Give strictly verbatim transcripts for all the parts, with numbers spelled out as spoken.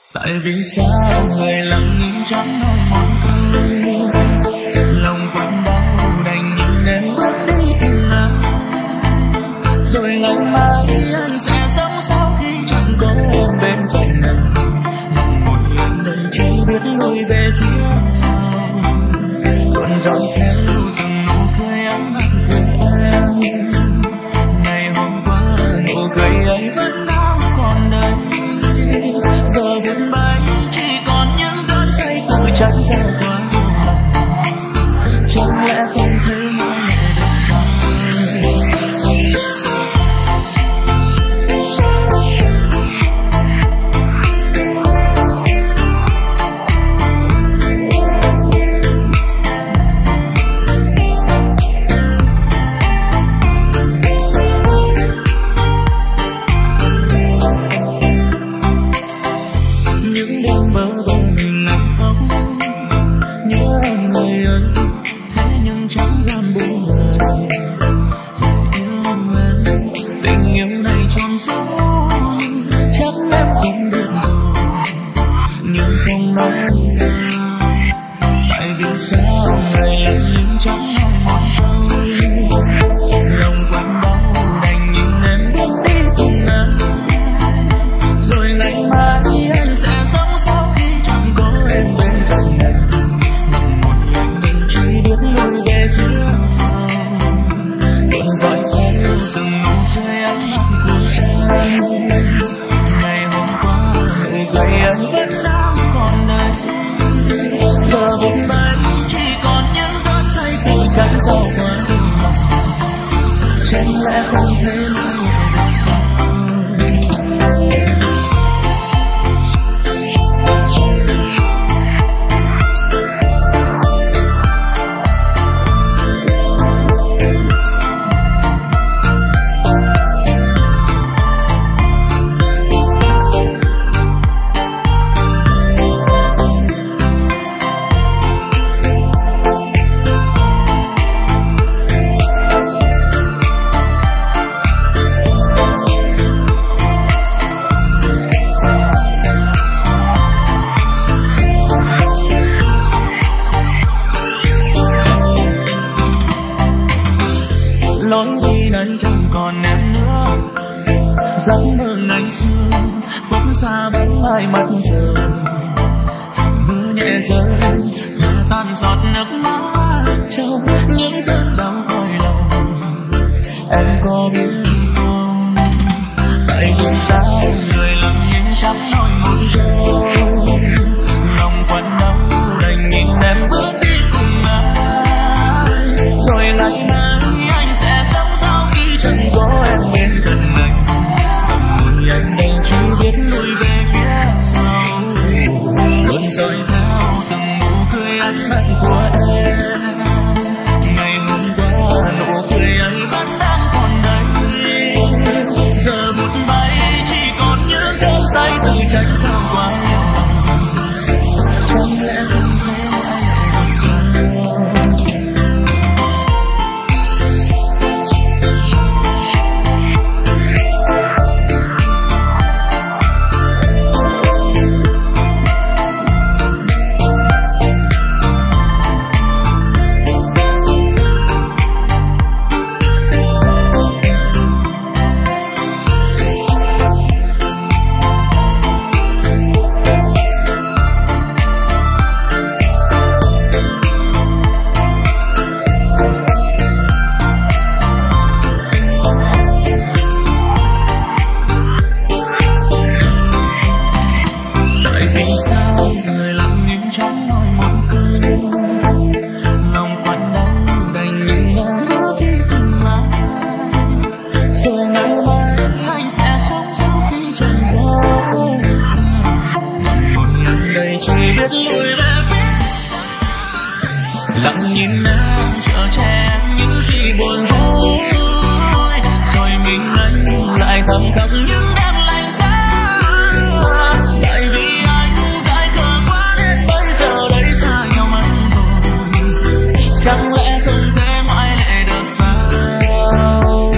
Tại vì sao người lặng im chẳng nói một câu, lòng quặn đau đành nhìn em bước đi từng ngày. Rồi ngày mai anh sẽ sống sao khi chẳng có em bên cạnh anh. Lòng ngồi anh đây chỉ biết lùi về phía sau, còn dõi theo từng nụ cười ánh mắt của em. Ngày hôm qua nụ cười ấy vẫn đang còn đây, giờ buồn bay chỉ còn những cơn say từ trắng ra qua lòng. Chẳng lẽ không thể nói lại được sao?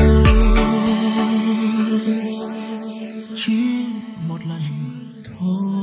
chỉ một lần thôi.